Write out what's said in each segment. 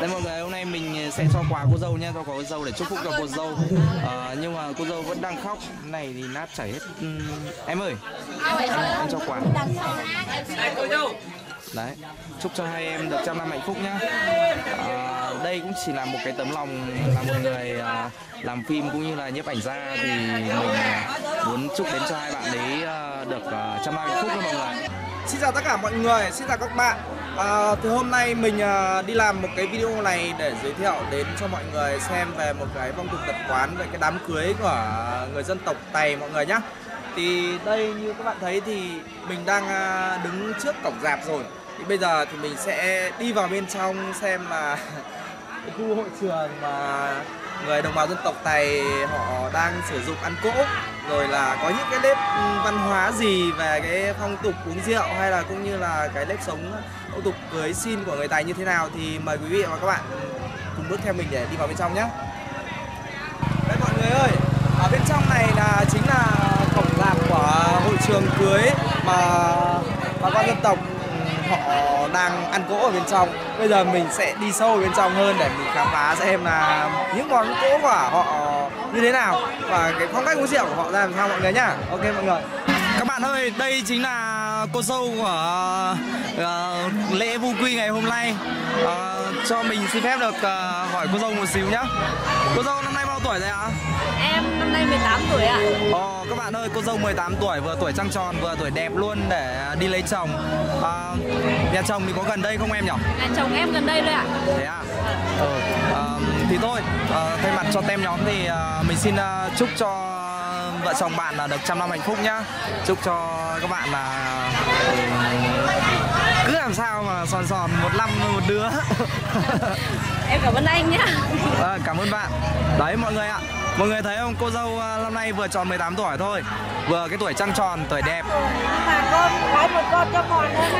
Đây mọi người, hôm nay mình sẽ cho quà cô dâu nha, cho cô dâu để chúc phúc cho cô dâu. Nhưng mà cô dâu vẫn đang khóc, này thì nát chảy hết. Em ơi, em cho quà. Đấy, chúc cho hai em được trăm năm hạnh phúc nhá. Đây cũng chỉ là một cái tấm lòng, là một người làm phim cũng như là nhiếp ảnh gia, thì mình muốn chúc đến cho hai bạn đấy được trăm năm hạnh phúc nha mọi người. Xin chào tất cả mọi người, xin chào các bạn. Thì hôm nay mình đi làm một cái video này để giới thiệu đến cho mọi người xem về một cái phong tục tập quán về cái đám cưới của người dân tộc Tày mọi người nhé. Thì đây như các bạn thấy thì mình đang đứng trước cổng rạp rồi. Thì bây giờ thì mình sẽ đi vào bên trong xem là cái khu hội trường mà người đồng bào dân tộc Tày họ đang sử dụng ăn cỗ, rồi là có những cái nếp văn hóa gì về cái phong tục uống rượu hay là cũng như là cái nếp sống phong tục cưới xin của người Tày như thế nào, thì mời quý vị và các bạn cùng bước theo mình để đi vào bên trong nhé. Đây mọi người ơi, ở bên trong này là chính là cổng rạp của hội trường cưới mà bà con dân tộc họ đang ăn cỗ ở bên trong. Bây giờ mình sẽ đi sâu bên trong hơn để mình khám phá xem là những món cỗ của họ như thế nào và cái phong cách uống rượu của họ ra làm sao mọi người nhá. Ok mọi người. Các bạn ơi, đây chính là cô dâu của lễ vu quy ngày hôm nay. Cho mình xin phép được hỏi cô dâu một xíu nhá. Cô dâu năm nay bao tuổi rồi ạ? Em năm nay 18 tuổi ạ. Các bạn ơi, cô dâu 18 tuổi, vừa tuổi trăng tròn vừa tuổi đẹp luôn để đi lấy chồng. Nhà chồng thì có gần đây không em nhỉ? Nhà chồng em gần đây thôi ạ. Thế à? Thì thôi, thay mặt cho team nhóm thì mình xin chúc cho vợ chồng bạn là được trăm năm hạnh phúc nhá. Chúc cho các bạn là cứ làm sao mà sòn sòn một năm một đứa. Em cảm ơn anh nhá. Cảm ơn bạn. Đấy mọi người ạ, mọi người thấy không, cô dâu năm nay vừa tròn 18 tuổi thôi, vừa cái tuổi trăng tròn, tuổi đẹp. Mà con lấy một con cho con nữa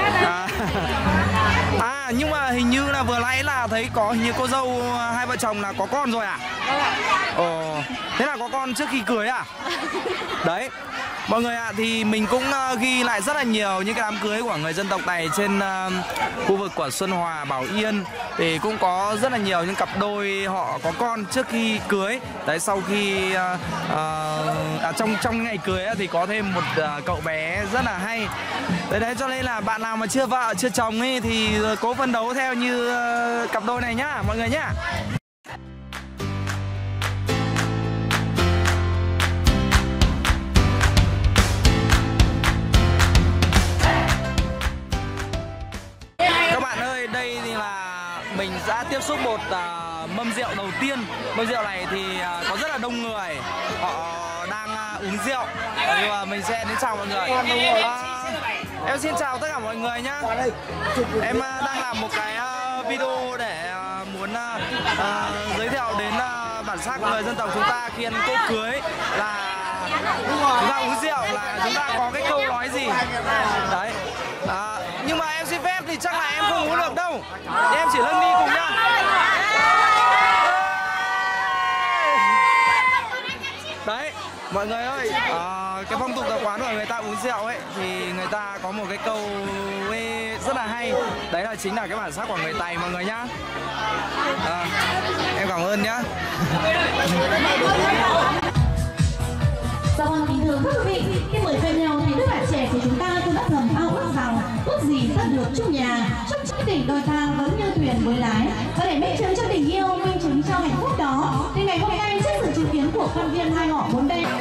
nhưng mà hình như là vừa nãy là thấy có, hình như cô dâu hai vợ chồng là có con rồi à? Thế là có con trước khi cưới à? Đấy mọi người ạ, thì mình cũng ghi lại rất là nhiều những cái đám cưới của người dân tộc này trên khu vực của Xuân Hòa, Bảo Yên. Thì cũng có rất là nhiều những cặp đôi họ có con trước khi cưới. Đấy, sau khi trong ngày cưới thì có thêm một cậu bé rất là hay. Đấy, cho nên là bạn nào mà chưa vợ chưa chồng ấy thì cố phấn đấu theo như cặp đôi này nhá mọi người nhá. Mình đã tiếp xúc một mâm rượu đầu tiên. Mâm rượu này thì có rất là đông người, họ đang uống rượu. Và mình sẽ đến chào mọi người. Em xin chào tất cả mọi người nhá. Em đang làm một cái video để muốn giới thiệu đến bản sắc người dân tộc chúng ta khi ăn cỗ cưới là chúng ta uống rượu là chúng ta có cái câu nói gì. Đấy. Nhưng mà em xin phép thì chắc là em không uống được đâu, thì em chỉ lân đi cùng nhá. Đấy mọi người ơi, cái phong tục tập quán của người ta uống rượu ấy thì người ta có một cái câu ấy rất là hay. Đấy là chính là cái bản sắc của người Tày mọi người nhá. Em cảm ơn nhá. Vâng, kính thưa quý vị, khi mời quen nhau thì đứa bạn trẻ của chúng ta cũng đã thầm ao ước rằng ước gì tất được chúc nhà, chúc chí tình đôi ta vẫn như thuyền mới lái. Và để minh chứng cho tình yêu, minh chứng cho hạnh phúc đó, thì ngày hôm nay trước sự chứng kiến của quan viên hai họ bốn bên.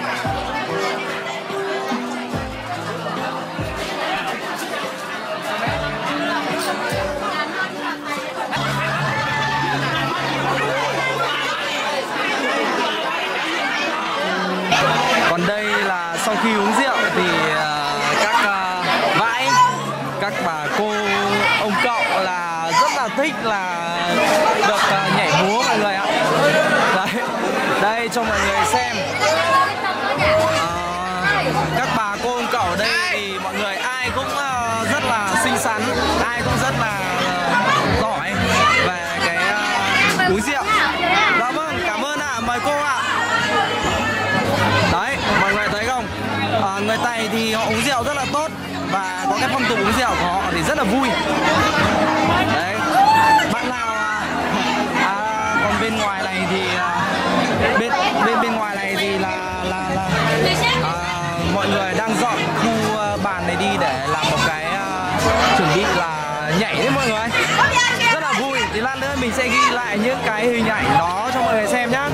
Còn đây là sau khi uống rượu thì các vãi, các bà cô, ông cậu là rất là thích là được nhảy múa mọi người ạ. Đấy, đây cho mọi người xem. Các bà cô, ông cậu ở đây thì mọi người ai cũng rất là xinh xắn, ai cũng rất là giỏi về cái uống rượu. Dạ vâng, cảm ơn ạ, mời cô ạ. Đấy, mọi người thấy không? Người Tày thì họ uống rượu rất là tốt và có cái phong tục uống rượu của họ thì rất là vui. Đấy, bạn nào bên ngoài này thì bên ngoài này thì mọi người đang dọn khu bàn này đi để làm một cái chuẩn bị là nhảy đấy mọi người, rất là vui. Thì lát nữa mình sẽ ghi lại những cái hình ảnh đó cho mọi người xem nhá.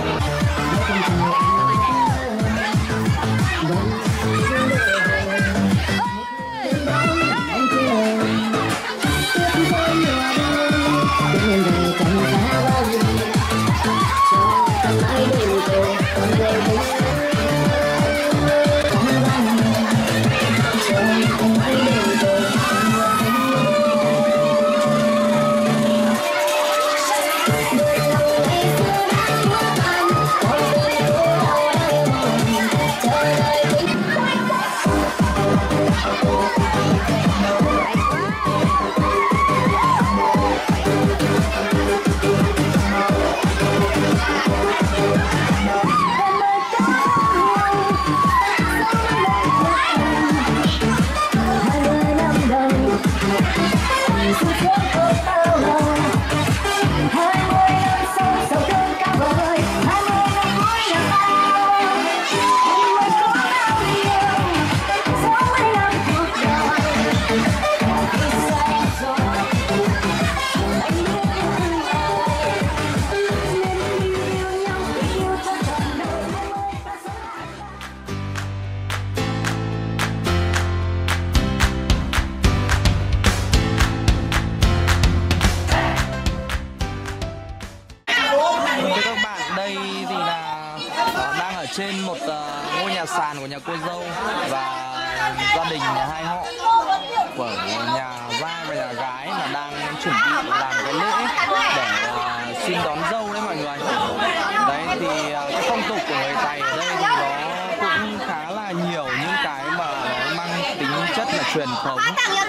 Trên một ngôi nhà sàn của nhà cô dâu và gia đình hai họ của nhà trai và nhà gái là đang chuẩn bị làm cái lễ để xin đón dâu đấy mọi người. Đấy thì cái phong tục của người Tày ở đây thì nó cũng khá là nhiều những cái mà nó mang tính chất là truyền thống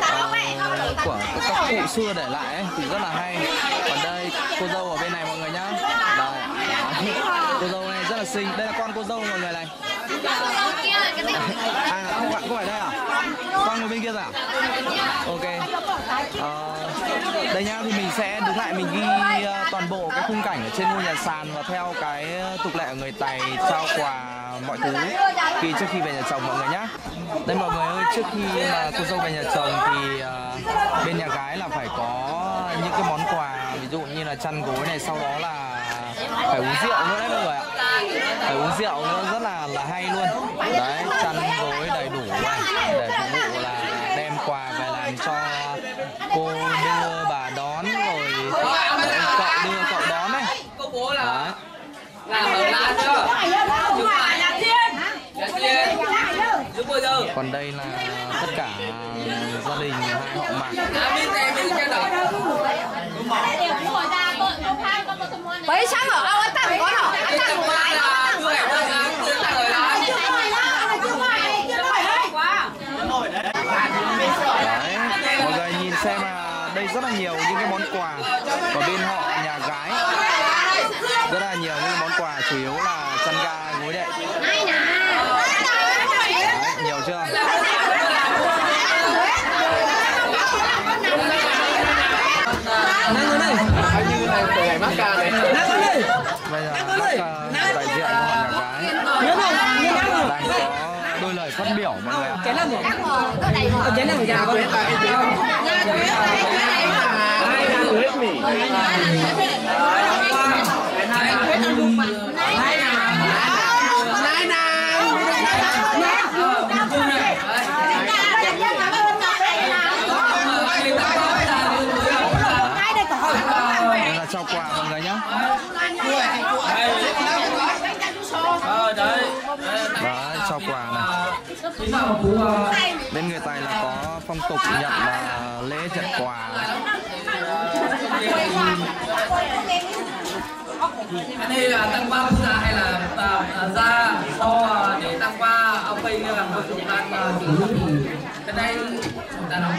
của các cụ xưa để lại ấy, thì rất là hay. Còn đây cô dâu ở bên này mọi người nhá. Đấy. Cô dâu này rất là xinh. Đây là con cô dâu mọi người này. À không phải đây à? Con ngồi bên kia rồi à? Ok. Đây nhá, thì mình sẽ đứng lại mình ghi toàn bộ cái khung cảnh ở trên ngôi nhà sàn và theo cái tục lệ của người Tày trao quà mọi thứ trước khi về nhà chồng mọi người nhá. Đây mọi người ơi, trước khi mà cô dâu về nhà chồng thì bên nhà gái là phải có những cái món quà, ví dụ như là chăn gối này, sau đó là phải uống rượu nữa đấy mọi người ạ. Phải uống rượu nữa rất là hay luôn. Đấy, chăn gối đầy đủ này để phục vụ là đem quà về làm cho cô đưa bà đón, rồi cậu đưa cậu đón đấy. Đấy. Còn đây là tất cả gia đình hai họ Mạc. Vậy sáng ở đâu ta có đâu? Đấy, mọi người nhìn xem là đây rất là nhiều những cái món quà của bên họ nhà gái, rất là nhiều những món quà, chủ yếu là chăn ga gối đệm. Đấy, nhiều chưa? นั่งเลยอันนี้là của ngày mắc ca này.นั่งเลย Bây giờ bác đại diện của họ nhà gái đang có đôi lời phát biểu mọi người ạ. Cái là một già con. Đây là trao quà mọi người nhé. Đấy, trao quà này. Bên người Tày là có phong tục nhận là lễ nhận quà. Cái này là tăng qua gia hay là ra so để tăng qua ông Tây là một chục tăng cái này chúng ta nói.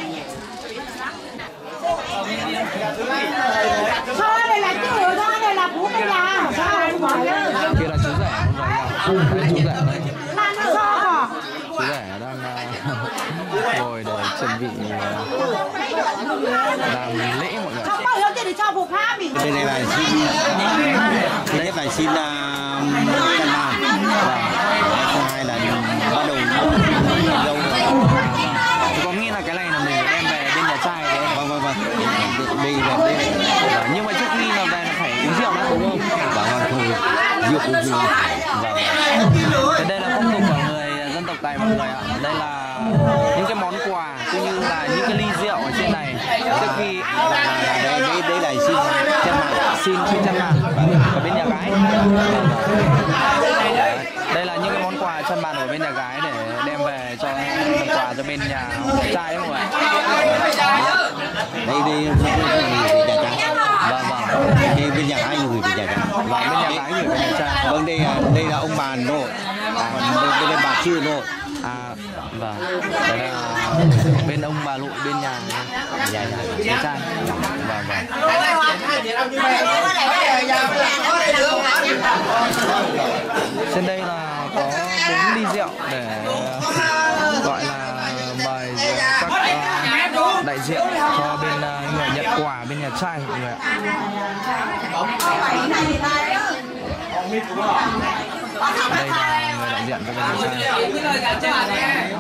Thôi đây là chú hiểu thôi, đây là bố cái nhà. Kia là chú rể rồi, chú rể đây. Chú rể đang ngồi để chuẩn bị làm lễ mọi người. thì cho phục pháp mình. Bên này là xin đấy phải xin căn bàn và thứ hai là bắt đầu dâu. Có nghĩa là cái này là mình đem về bên nhà trai đấy. Vâng. Đây là Nhưng mà trước khi là về là phải uống rượu đó đúng không? vâng thôi rượu cũng gì. Đây là phong tục của người dân tộc Tày mọi người ạ. Đây là những cái món quà cũng như là những cái ly rượu ở trên này trước khi Đây là xin chân mặt. xin chân bàn ở bên nhà gái. Đây là những cái món quà chân bàn của bên nhà gái để đem về cho phần quà cho bên nhà trai đấy mọi người. Đây gửi về nhà trai. Vâng. Đây bên nhà gái gửi về nhà trai. Và bên nhà gái gửi về nhà trai. Vâng, đây là ông bà nội. Còn đây là bà chưa nội. Vâng. Đây là bên ông bà nội bên nhà trai. Vâng. Trên đây là có 4 ly rượu để gọi là mời các đại diện cho bên người nhận quà bên nhà trai mọi người ạ. Đây là người đại diện cho bên nhà trai.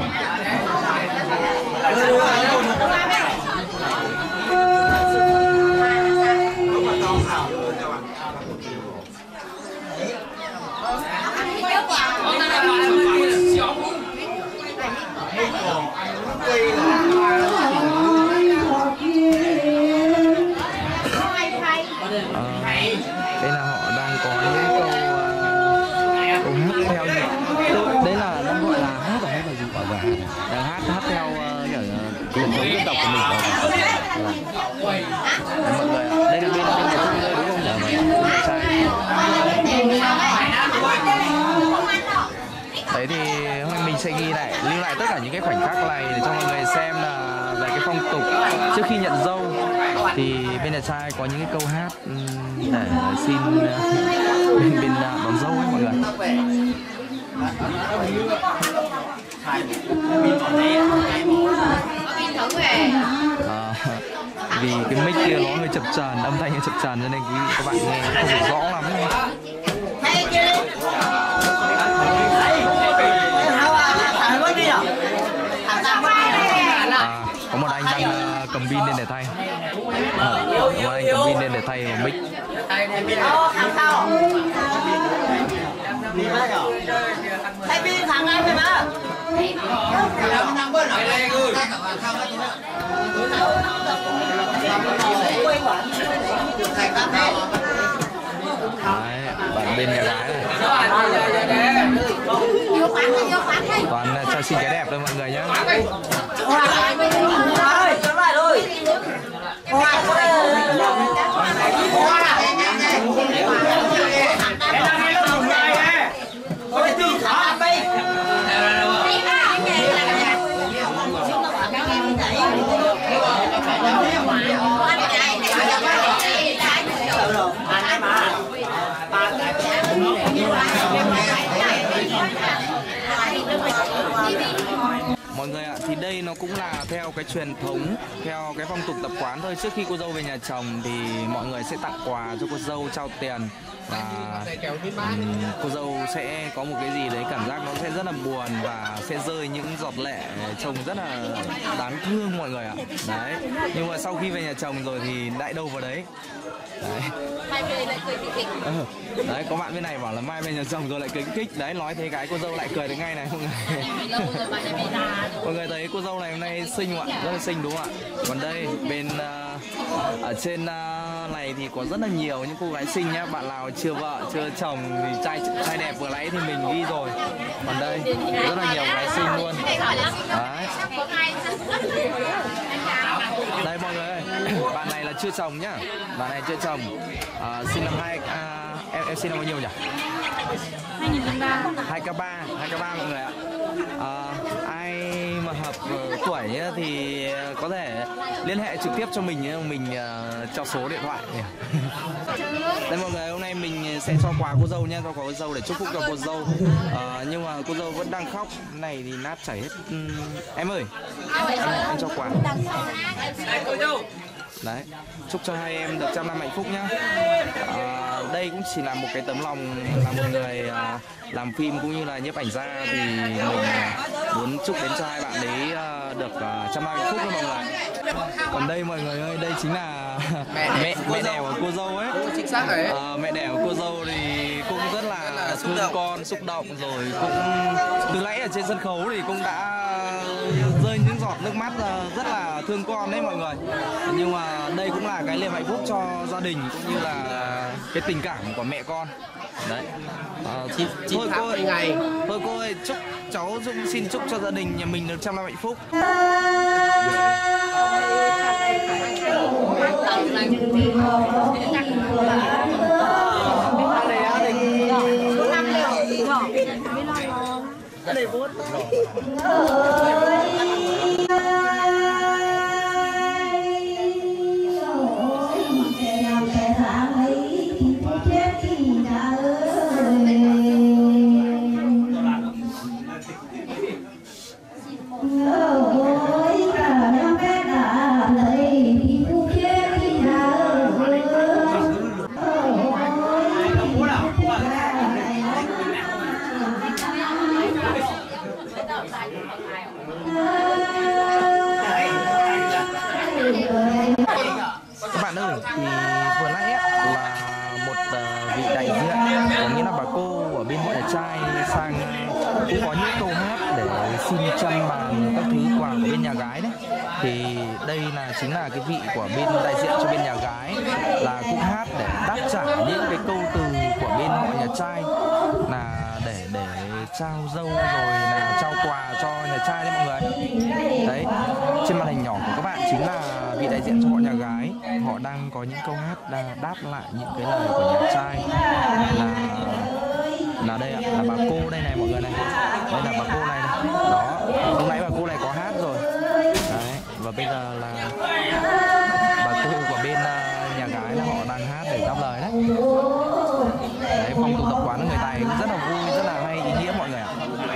Đây là họ đang có những câu hát theo đấy là nó gọi là hát hay là gì đang hát theo kiểu truyền thống dân tộc của mình. Mọi người đây là bên nhà trai đây đúng không? Đấy thì hôm nay mình sẽ lưu lại tất cả những cái khoảnh khắc này để cho mọi người xem là về cái phong tục trước khi nhận dâu thì bên nhà trai có những cái câu hát để xin bên đón dâu ấy mọi người. Vì cái mic kia nó hơi chập chờn, âm thanh nó chập chờn cho nên các bạn nghe không được rõ lắm. Có một anh đang cầm pin lên để thay. Một anh cầm pin lên để thay mic. Thay pin thằng này mà. Đấy, bạn bên nhà gái này. Toàn cho xin cái đẹp thôi mọi người nhé. Mọi người ạ, thì đây nó cũng là theo cái truyền thống, theo cái phong tục tập quán thôi. Trước khi cô dâu về nhà chồng thì mọi người sẽ tặng quà cho cô dâu, trao tiền. Và cô dâu sẽ có một cái gì đấy cảm giác nó sẽ rất là buồn và sẽ rơi những giọt lệ trông rất là đáng thương mọi người ạ. Đấy, nhưng mà sau khi về nhà chồng rồi thì đại đâu vào đấy. Đấy. Mai về lại cười khích khích. Đấy, có bạn bên này bảo là mai về nhà chồng rồi lại cười khích. Đấy, nói thế cái cô dâu lại cười được ngay này mọi người. Mọi người thấy cô dâu này hôm nay xinh không ạ? Rất là xinh đúng không ạ? Còn đây bên ở trên này thì có rất là nhiều những cô gái xinh nhá. Bạn nào chưa vợ, chưa chồng thì trai đẹp vừa nãy thì mình ghi rồi. Còn đây rất là nhiều gái xinh luôn. Đấy. Đây mọi người ơi, bạn này là chưa chồng nhá. Bạn này chưa chồng. Sinh năm em sinh năm bao nhiêu nhỉ? 2K3 mọi người ạ. Ai mà hợp tuổi ấy, thì có thể liên hệ trực tiếp cho mình cho số điện thoại. Đây mọi người, hôm nay mình sẽ cho quà cô dâu nha, cho quà cô dâu để chúc phúc cho cô dâu. Nhưng mà cô dâu vẫn đang khóc, này thì nát chảy hết. Em ơi, em cho quà. Đấy, chúc cho hai em được trăm năm hạnh phúc nhá. Đây cũng chỉ là một cái tấm lòng là một người làm phim cũng như là nhiếp ảnh gia, thì mình muốn chúc đến cho hai bạn ấy được trăm năm hạnh phúc đó mọi người. Còn đây mọi người ơi, đây chính là mẹ đẻ của cô dâu ấy. Chính xác đấy. Mẹ đẻ của cô dâu thì cũng rất là thương con, xúc động, rồi cũng từ nãy ở trên sân khấu thì cũng đã rơi những giọt nước mắt, rất là thương con đấy mọi người. Nhưng mà đây cũng là cái niềm hạnh phúc cho gia đình cũng như là cái tình cảm của mẹ con. Đấy. Thôi cô ơi, chúc cháu xin chúc cho gia đình nhà mình được trăm năm hạnh phúc. Các bạn ơi, thì vừa nãy là một vị đại diện, có nghĩa là bà cô ở bên nhà trai sang cũng có những câu hát để xin chăn bàn các thứ quà của bên nhà gái đấy. Thì đây là chính là cái vị của bên đại diện cho bên nhà gái, là cũng hát để đáp trả những cái câu từ của bên họ nhà trai, là để trao dâu rồi là trao quà cho nhà trai đấy mọi người. Đấy, trên màn hình nhỏ của các bạn chính là vị đại diện cho họ nhà gái, họ đang có những câu hát đang đáp lại những cái lời của nhà trai, là đây ạ, là bà cô đây này mọi người này, đây là bà cô này, đó, lúc nãy bà cô này có hát rồi đấy, và bây giờ là bà cô của bên nhà gái là họ đang hát để đáp lời đấy. Đấy, phong tục tập quán của người Tài rất là vui, rất là hay, ý nghĩa mọi người ạ.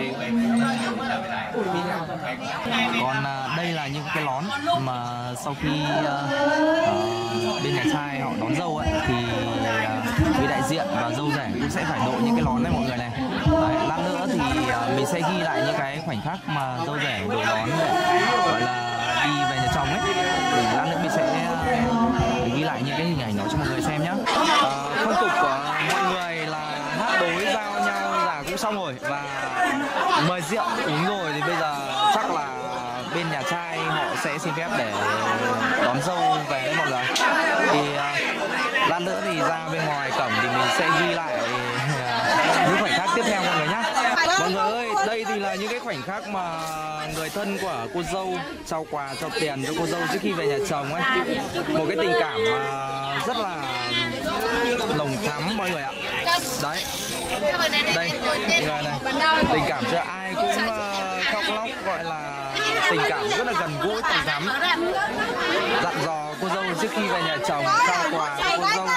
Còn đây là những cái nón mà sau khi bên nhà trai họ đón dâu ấy, thì vị đại diện và dâu rể cũng sẽ phải đội những cái nón này mọi người này. Đấy, lát nữa thì mình sẽ ghi lại những cái khoảnh khắc mà dâu rể đội nón để gọi là đi về nhà chồng ấy. Thì lát nữa mình sẽ ghi lại những cái hình ảnh đó cho mọi người xem nhé. Phong tục của mọi người là hát đối giao nhau là cũng xong rồi, và mời rượu uống rồi thì bây giờ chắc là bên nhà trai họ sẽ xin phép để đón dâu về đấy mọi người. Thì lát nữa thì ra bên ngoài cổng thì mình sẽ ghi lại những khoảnh khắc tiếp theo mọi người nhé. Mọi người ơi, đây thì là những cái khoảnh khắc mà người thân của cô dâu trao quà, trao tiền cho cô dâu trước khi về nhà chồng ấy. Một cái tình cảm rất là nồng thắm mọi người ạ. Đấy, đây người này, tình cảm cho ai cũng khóc lóc, gọi là tình cảm rất là gần gũi, nồng thắm. Dặn dò cô dâu trước khi về nhà chồng trao quà cho cô dâu.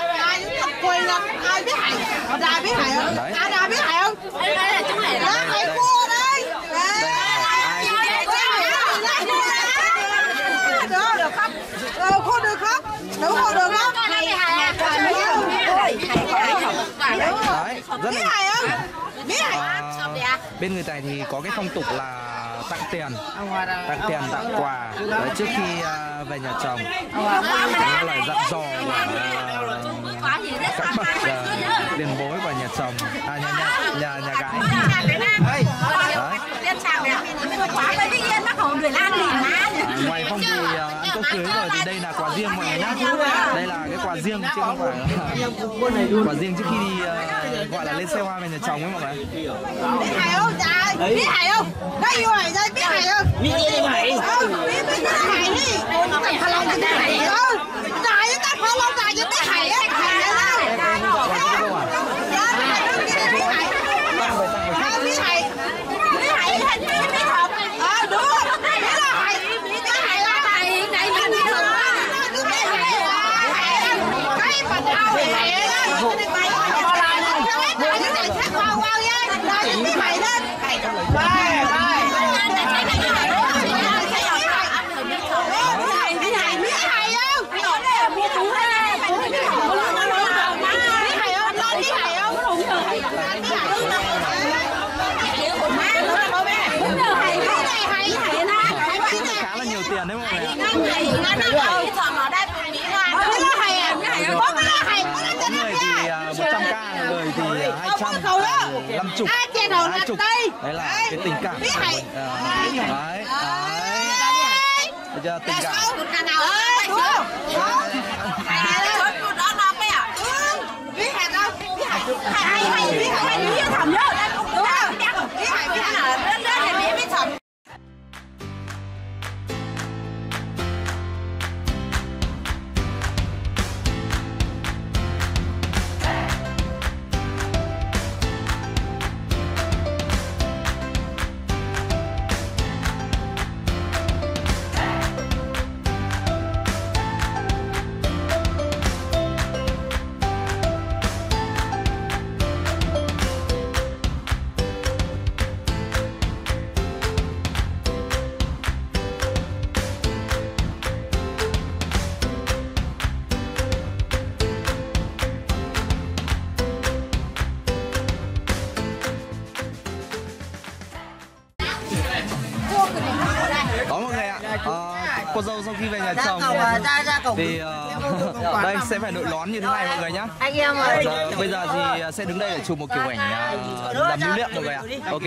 Ai biết Hải? Ai biết Hải không? Ai biết Hải không? Đây là chú Hải đó. Hải cua đây. Được không? Cô được không? Đúng không? Được không? Đấy, rất biết Hải không? Biết Hải. Bên người Tài thì có cái phong tục là tặng tiền, tặng quà trước khi về nhà chồng. Những lời dặn dò của các bậc tiền bối của nhà chồng, nhà gái. Ngoài phong thì ăn cỗ cưới rồi thì đây là quà riêng mọi người nhé. Đây là cái quà riêng chứ không phải quà riêng trước khi đi gọi là lên xe hoa về nhà chồng ấy mọi người. Biết Hải không? Biết Hải không? Đây yêu Hải đây, biết Hải không? Biết Hải. Biết Hải đi. Thật lòng thì biết Hải không? Tại chúng ta phải lâu dài cho biết Hải á. Hải đâu? người thì 100k, người thì 200, 50, 20. Đấy là cái tình cảm của mình. Đấy. Được chưa? Tình cảm. Đó mọi người ạ, cô dâu sau khi về nhà chồng thì đây sẽ phải đội nón như thế này mọi người nhá. Anh em ơi. Bây giờ thì sẽ đứng đây để chụp một kiểu ảnh làm lưu niệm mọi người ạ. Ok.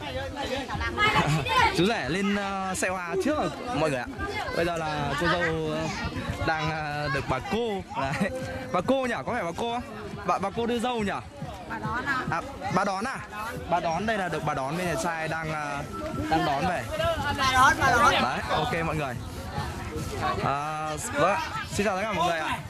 Chú rể lên xe hoa trước rồi mọi người ạ. Bây giờ là cô dâu đang được bà cô. Đấy. Bà cô nhỉ? Có phải bà cô không? Bà cô đưa dâu nhỉ? Bà đón à? Bà đón, đây là được bà đón, bên nhà trai đang đón về. Bà đón. Đấy, ok mọi người. Vâng, xin chào tất cả mọi người ạ.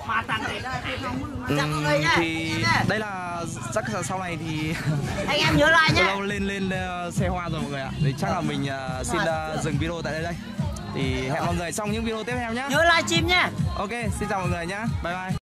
Thì đây là chắc là sau này thì Anh em nhớ like nhé. lâu lên xe hoa rồi mọi người ạ. Thì chắc là mình xin dừng video tại đây. Thì hẹn mọi người trong những video tiếp theo nhé. Nhớ livestream nhé. Ok, xin chào mọi người nhé. Bye bye.